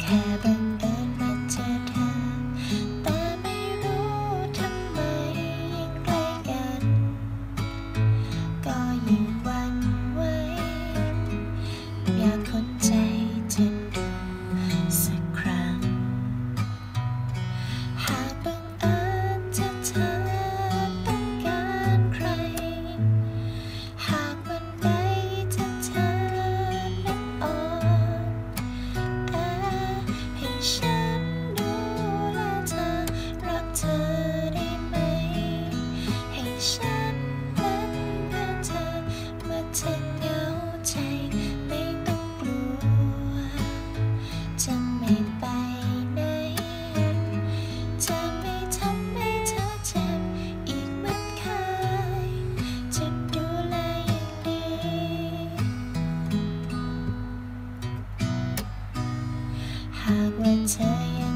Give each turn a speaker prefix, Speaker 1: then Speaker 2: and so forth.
Speaker 1: ค่บังเอิญมาเจอเธอแต่ไม่รู้ทำไมยิ่งใกล้กันก็ยิ่งหวั่นไหวอยากค้นใจจะดูสักครั้งหากบังเอิญเธอต้องการใครหากวันใดเธอนั้นอ่อนแอให้ฉันดูแลเธอรักเธอได้ไหมให้ฉันนั้นเพื่อเธอเมื่อเธอเหงาใจไม่ต้องกลัวจะไม่ไปไหนจะไม่ทำให้เธอเจ็บอีกเหมือนเคยจะดูแลอย่างดีหากว่าเธอ